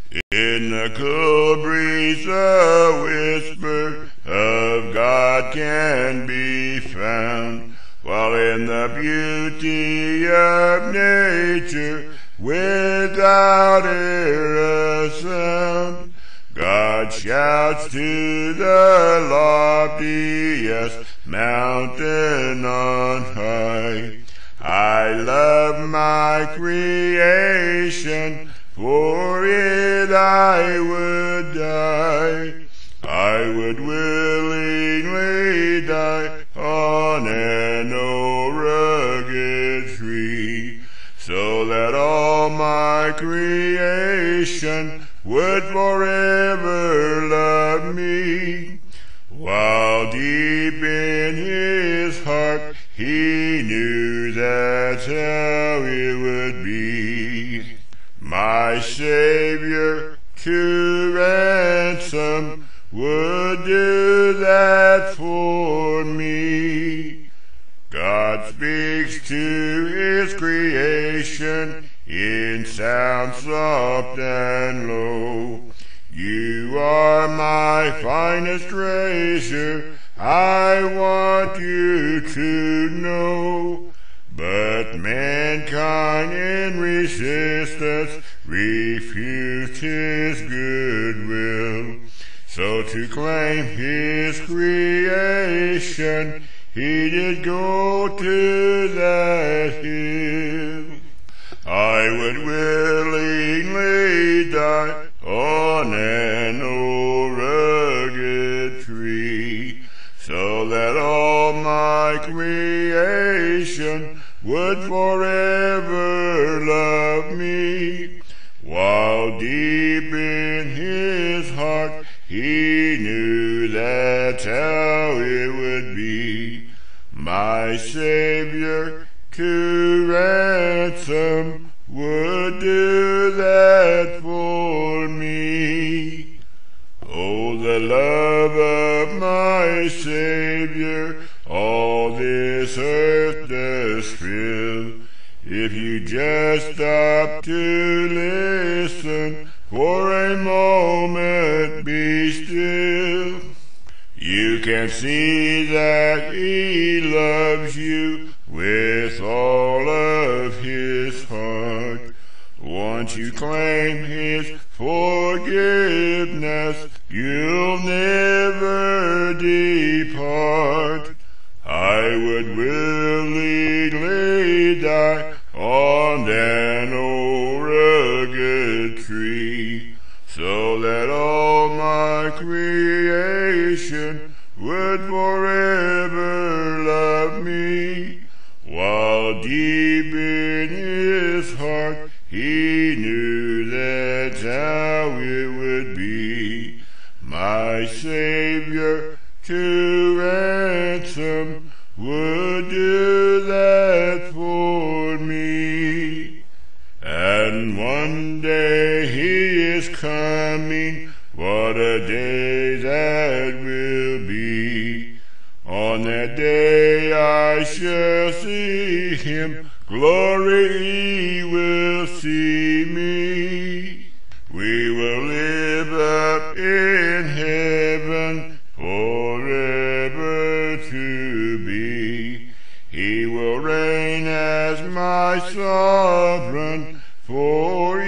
In the cool breeze a whisper of God can be found, while in the beauty of nature without e'er a sound, God shouts to the loftiest mountain on high. I love my creation, for it I would die. I would willingly die on an old rugged tree, so that all my creation would forever love me. While deep in his heart he knew that's how it would be. My Savior to ransom would do that for me. God speaks to his creation in sound soft and low. You are my finest treasure, I want you to know. But mankind in resistance refused his goodwill. So to claim his creation, he did go to that hill. I would willingly die on an old rugged tree, so that all my creation would forever love me. While deep in his heart he knew that's how it would be. My Savior to ransom would do that for me. Oh, the love of my Savior all this earth does fill. If you just stop to listen for a moment, be still, you can see that he loves you with all of his heart. Once you claim his forgiveness, you'll never depart. I would willingly die on an old rugged tree, so that all my creation would forever love me. While deep in his heart he knew that's how it would be. My Savior to ransom would do that for me. And one day he is coming, what a day that will be. On that day I shall see him, glory he will see me. We will live up in heaven forever to be. He will reign as my sovereign for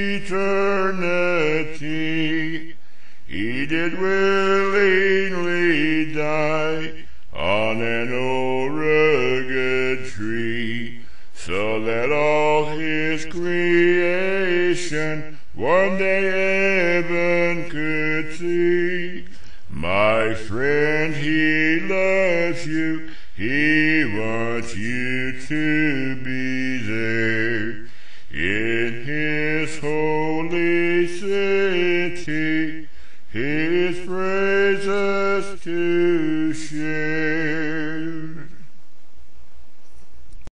eternity. He did willingly die on an old rugged tree, so that all his creation one day heaven could see. My friend, he loves you, he wants you to be there in his holy city, his praises to share.